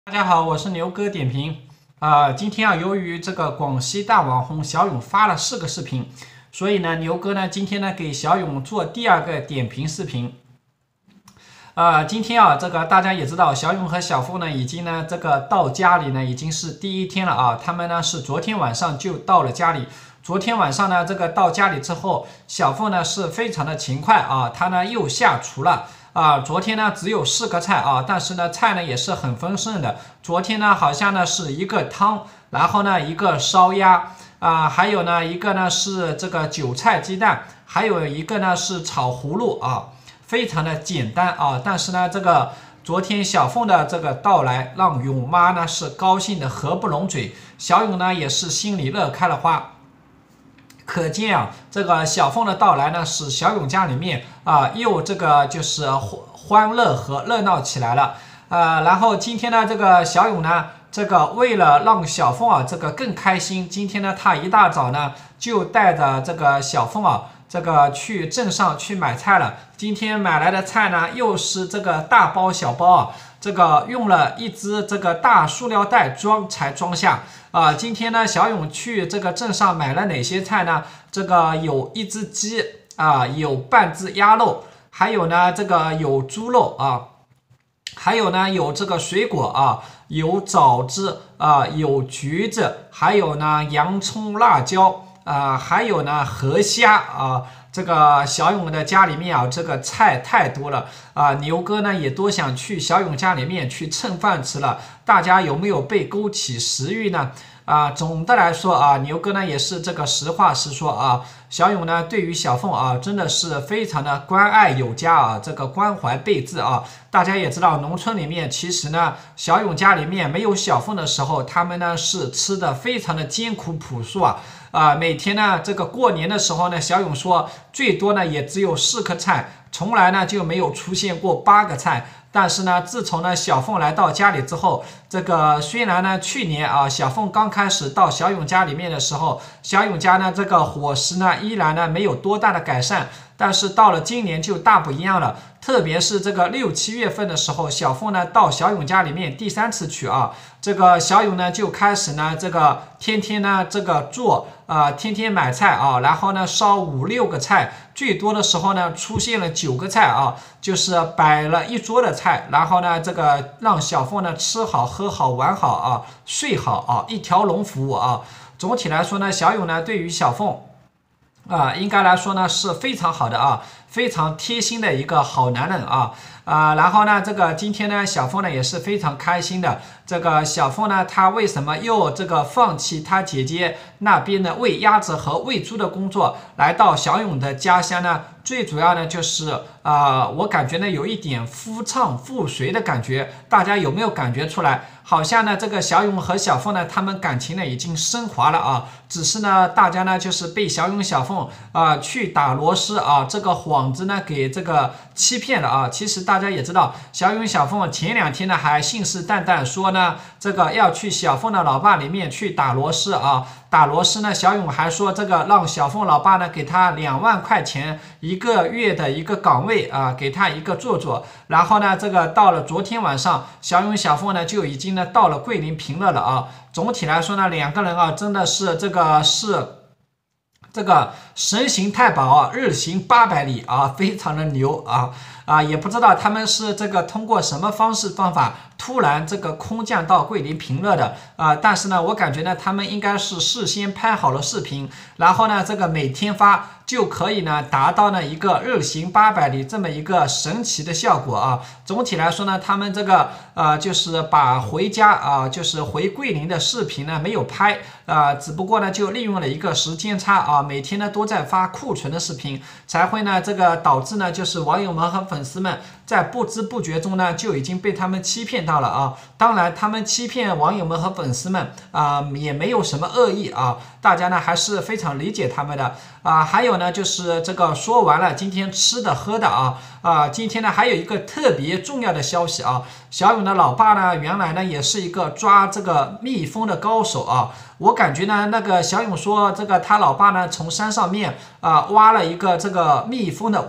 大家好，我是牛哥点评。今天由于这个广西大网红小勇发了4个视频，所以呢，牛哥呢今天呢给小勇做第2个点评视频。今天这个大家也知道，小勇和小凤呢已经呢这个到家里呢已经是第1天了啊。他们呢是昨天晚上就到了家里。昨天晚上呢这个到家里之后，小凤呢是非常的勤快啊，她呢又下厨了。昨天呢只有4个菜啊，但是呢菜呢也是很丰盛的。昨天呢好像呢是1个汤，然后呢1个烧鸭还有呢1个呢是这个韭菜鸡蛋，还有1个呢是炒葫芦啊，非常的简单啊。但是呢这个昨天小凤的这个到来，让勇妈呢是高兴的合不拢嘴，小勇呢也是心里乐开了花。可见这个小凤的到来呢，使小勇家里面又这个就是欢乐和热闹起来了。然后今天呢，这个小勇呢，这个为了让小凤这个更开心，今天呢，他一大早呢就带着这个小凤这个去镇上去买菜了。今天买来的菜呢，又是这个大包小包这个用了一只这个大塑料袋才装下。今天呢，小勇去这个镇上买了哪些菜呢？这个有1只鸡有半只鸭肉，还有呢这个有猪肉还有呢有这个水果有枣子有橘子，还有呢洋葱、辣椒还有呢河虾这个小勇的家里面这个菜太多了牛哥呢也多想去小勇家里面去蹭饭吃了。大家有没有被勾起食欲呢？总的来说牛哥呢也是这个实话实说小勇呢对于小凤真的是非常的关爱有加这个关怀备至大家也知道，农村里面其实呢，小勇家里面没有小凤的时候，他们呢是吃的非常的艰苦朴素每天呢这个过年的时候呢，小勇说最多呢也只有4颗菜，从来呢就没有出现过8个菜。但是呢，自从呢小凤来到家里之后，这个虽然呢去年小凤刚开始到小勇家里面的时候，小勇家呢这个伙食呢依然呢没有多大的改善，但是到了今年就大不一样了。特别是这个6、7月份的时候，小凤呢到小勇家里面第3次去这个小勇呢就开始呢这个天天呢这个做天天买菜然后呢烧5、6个菜，最多的时候呢出现了9个菜就是摆了一桌的菜，然后呢这个让小凤呢吃好喝好玩好睡好一条龙服务总体来说呢，小勇呢对于小凤应该来说呢是非常好的非常贴心的一个好男人然后呢这个今天呢小凤呢也是非常开心的。这个小凤呢她为什么又这个放弃她姐姐那边的喂鸭子和喂猪的工作，来到小勇的家乡呢？最主要呢就是我感觉呢有一点夫唱妇随的感觉，大家有没有感觉出来？好像呢这个小勇和小凤呢他们感情呢已经升华了只是呢大家呢就是被小勇小凤去打螺丝这个幌子呢给这个欺骗了其实大家也知道，小勇小凤前2天呢还信誓旦旦说呢这个要去小凤的老爸里面去打螺丝打螺丝呢，小勇还说这个让小凤老爸呢给他2万块钱1个月的一个岗位给他一个做。然后呢，这个到了昨天晚上，小勇小凤呢就已经呢到了桂林平乐了总体来说呢，2个人真的是这个神行太保日行800里非常的牛也不知道他们是这个通过什么方法突然这个空降到桂林平乐的但是呢我感觉呢他们应该是事先拍好了视频，然后呢这个每天发，就可以呢达到呢一个日行800里这么一个神奇的效果总体来说呢，他们这个就是把回家就是回桂林的视频呢没有拍只不过呢就利用了一个时间差每天呢都在发库存的视频，才会呢这个导致呢就是网友们和粉丝们在不知不觉中呢就已经被他们欺骗到了当然他们欺骗网友们和粉丝们也没有什么恶意大家呢还是非常理解他们的还有呢就是这个说完了今天吃的喝的今天呢还有一个特别重要的消息小勇的老爸呢原来呢也是一个抓这个蜜蜂的高手我感觉呢那个小勇说这个他老爸呢从山上面挖了一个这个蜜蜂的窝，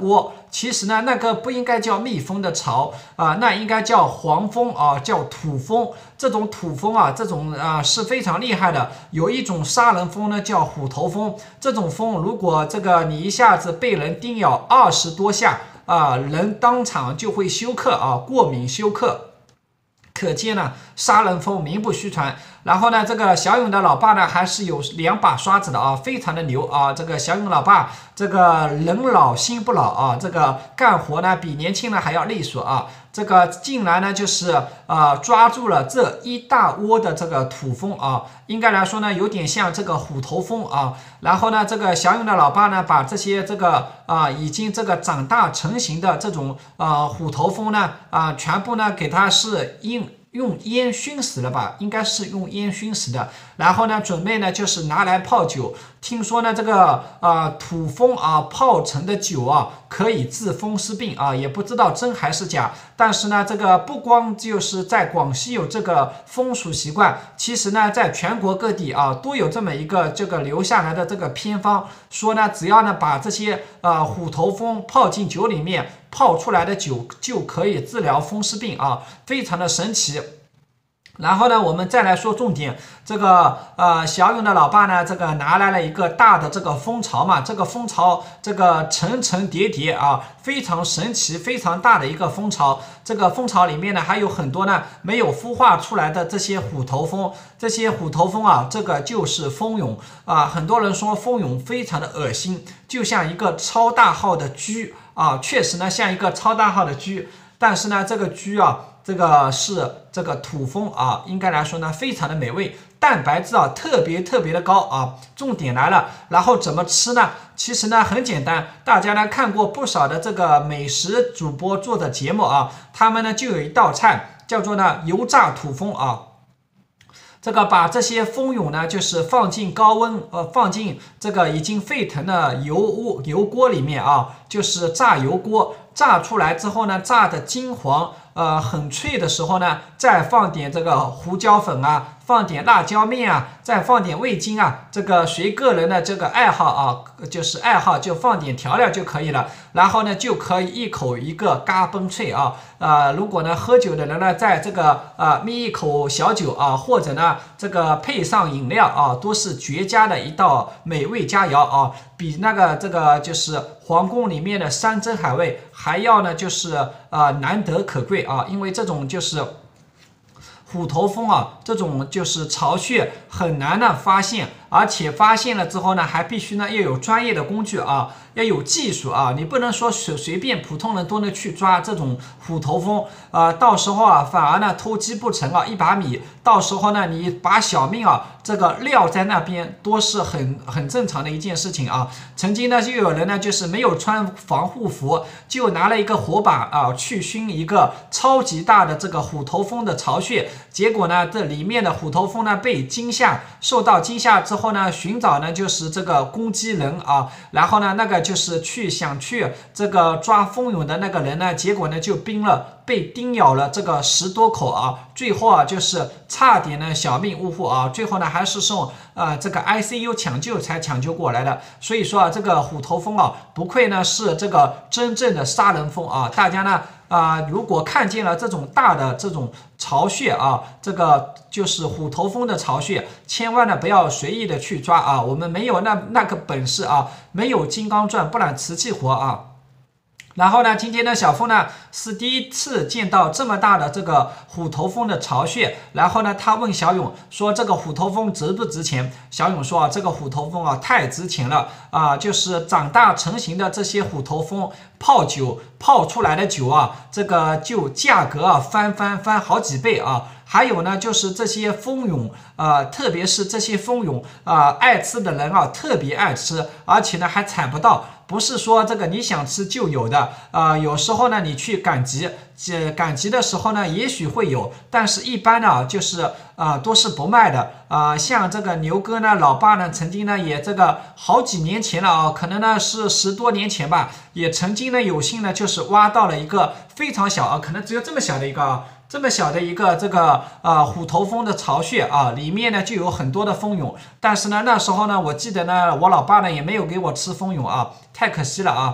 其实呢，那个不应该叫蜜蜂的巢啊，那应该叫黄蜂啊，叫土蜂。这种土蜂啊，这种是非常厉害的。有一种杀人蜂呢，叫虎头蜂。这种蜂如果这个你一下子被人叮咬20多下啊，人当场就会休克啊，过敏休克。可见呢，杀人蜂名不虚传。然后呢，这个小勇的老爸呢，还是有2把刷子的啊，非常的牛啊。这个小勇老爸，这个人老心不老啊，这个干活呢比年轻人还要利索啊。这个竟然呢，就是抓住了这一大窝的这个土蜂啊，应该来说呢，有点像这个虎头蜂啊。然后呢，这个小勇的老爸呢，把这些这个已经这个长大成型的这种虎头蜂呢全部呢给它是用烟熏死了吧，应该是用烟熏死的。然后呢，准备呢就是拿来泡酒。听说呢，这个土蜂泡成的酒啊，可以治风湿病啊，也不知道真还是假。但是呢，这个不光就是在广西有这个风俗习惯，其实呢，在全国各地啊都有这么一个这个留下来的这个偏方，说呢，只要呢把这些虎头蜂泡进酒里面，泡出来的酒就可以治疗风湿病啊，非常的神奇。然后呢，我们再来说重点，这个小勇的老爸呢，这个拿来了一个大的这个蜂巢嘛，这个蜂巢这个层层叠叠啊，非常神奇，非常大的一个蜂巢。这个蜂巢里面呢，还有很多呢没有孵化出来的这些虎头蜂，这些虎头蜂啊，这个就是蜂蛹啊。很多人说蜂蛹非常的恶心，就像一个超大号的蛆啊，确实呢像一个超大号的蛆，但是呢这个蛆啊。这个是这个土蜂啊，应该来说呢，非常的美味，蛋白质啊特别的高啊。重点来了，然后怎么吃呢？其实呢很简单，大家呢看过不少的这个美食主播做的节目啊，他们呢就有一道菜叫做呢油炸土蜂啊。这个把这些蜂蛹呢，就是放进高温，放进这个已经沸腾的油锅里面啊，就是炸油锅，炸出来之后呢，炸的金黄，很脆的时候呢，再放点这个胡椒粉啊，放点辣椒面啊，再放点味精啊，这个随个人的这个爱好啊，就是爱好就放点调料就可以了，然后呢就可以一口一个嘎嘣脆啊，如果呢喝酒的人呢，在这个眯一口小酒啊，或者呢这个配上饮料啊，都是绝佳的一道美味佳肴啊，比那个这个就是皇宫里面的山珍海味还要呢就是难得可贵啊，因为这种就是虎头蜂啊，这种就是巢穴很难的发现，而且发现了之后呢，还必须呢要有专业的工具啊，要有技术啊，你不能说随便普通人都能去抓这种虎头蜂到时候啊反而呢偷鸡不成啊一把米，到时候呢你把小命啊这个撂在那边都是很正常的一件事情啊。曾经呢就有人呢就是没有穿防护服，就拿了一个火把啊去熏一个超级大的这个虎头蜂的巢穴，结果呢这里面的虎头蜂呢被受到惊吓之后呢，寻找呢就是这个攻击人啊，然后呢那个就是想去这个抓蜂蛹的那个人呢，结果呢就被叮咬了这个10多口啊，最后啊就是差点呢小命呜呼啊，最后呢还是送这个 ICU 才抢救过来的。所以说啊，这个虎头蜂啊，不愧呢是这个真正的杀人蜂啊，大家呢如果看见了这种大的这种巢穴啊，这个就是虎头蜂的巢穴，千万呢不要随意的去抓啊，我们没有那个本事啊，没有金刚钻不揽瓷器活啊。然后呢，今天呢，小峰呢是第一次见到这么大的这个虎头蜂的巢穴。然后呢，他问小勇说：“这个虎头蜂值不值钱？”小勇说：“这个虎头蜂啊，太值钱了啊！就是长大成型的这些虎头蜂泡酒泡出来的酒啊，这个就价格啊翻好几倍啊。还有呢，就是这些蜂蛹特别是这些蜂蛹爱吃的人啊，特别爱吃，而且呢还采不到。”不是说这个你想吃就有的有时候呢你去赶集的时候呢也许会有，但是一般呢就是都是不卖的像这个牛哥呢老爸呢曾经呢也这个好几年前了可能呢是10多年前吧，也曾经呢有幸呢就是挖到了一个非常小可能只有这么小的一个这个虎头蜂的巢穴里面呢就有很多的蜂蛹，但是呢那时候呢我记得呢我老爸呢也没有给我吃蜂蛹太可惜了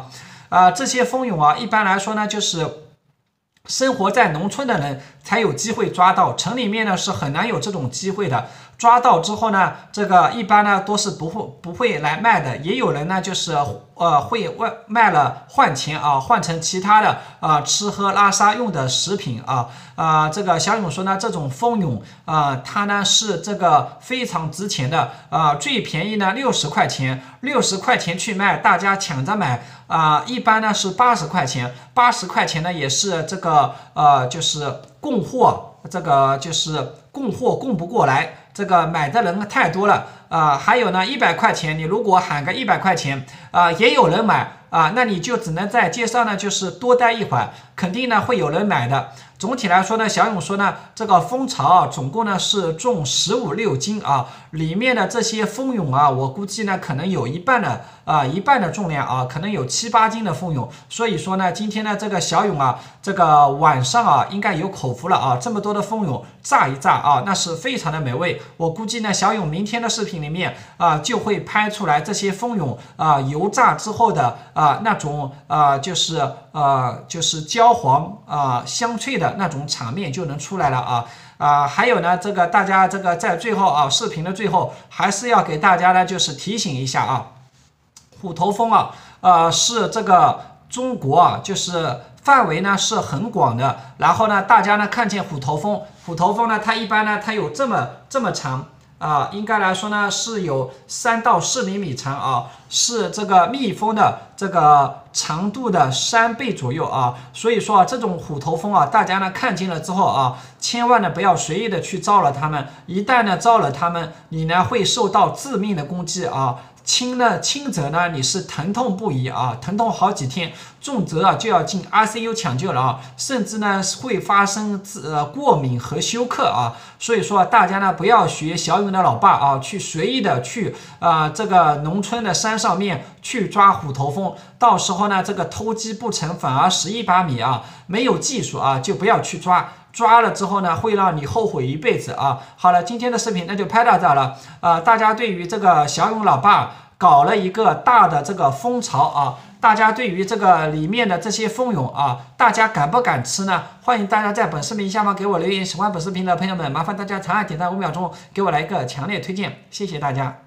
这些蜂蛹啊，一般来说呢，就是生活在农村的人才有机会抓到，城里面呢是很难有这种机会的。抓到之后呢，这个一般呢都是不会来卖的，也有人呢就是会卖了换钱啊，换成其他的吃喝拉撒用的食品啊。这个小勇说呢，这种蜂蛹它呢是这个非常值钱的最便宜呢60块钱，60块钱去卖，大家抢着买一般呢是80块钱，80块钱呢也是这个就是供货，这个就是供货供不过来。这个买的人太多了还有呢，100块钱，你如果喊个100块钱也有人买那你就只能在街上呢，就是多待一会儿，肯定呢会有人买的。总体来说呢，小勇说呢，这个蜂巢总共呢是重15、6斤里面的这些蜂蛹我估计呢可能有一半的重量可能有7、8斤的蜂蛹。所以说呢，今天呢这个小勇这个晚上应该有口福了这么多的蜂蛹炸一炸那是非常的美味。我估计呢，小勇明天的视频里面就会拍出来这些蜂蛹油炸之后的那种就是焦黄香脆的那种场面就能出来了还有呢，这个大家这个在最后视频的最后还是要给大家呢就是提醒一下虎头蜂是这个中国就是范围呢是很广的。然后呢，大家呢看见虎头蜂呢，它一般呢它有这么长应该来说呢是有3到4厘米长是这个蜜蜂的这个长度的3倍左右所以说这种虎头蜂大家呢看见了之后千万呢不要随意的去招惹它们，一旦呢招惹它们，你呢会受到致命的攻击轻则呢你是疼痛不已疼痛好几天，重则就要进 ICU 抢救了甚至呢会发生过敏和休克所以说大家呢不要学小勇的老爸去随意的去这个农村的山上面去抓虎头蜂，到时候呢这个偷鸡不成反而蚀一把米没有技术就不要去抓了之后呢，会让你后悔一辈子好了，今天的视频那就拍到这了大家对于这个小勇老爸搞了一个大的这个蜂巢大家对于这个里面的这些蜂蛹大家敢不敢吃呢？欢迎大家在本视频下方给我留言。喜欢本视频的朋友们，麻烦大家长按点赞5秒钟，给我来一个强烈推荐，谢谢大家。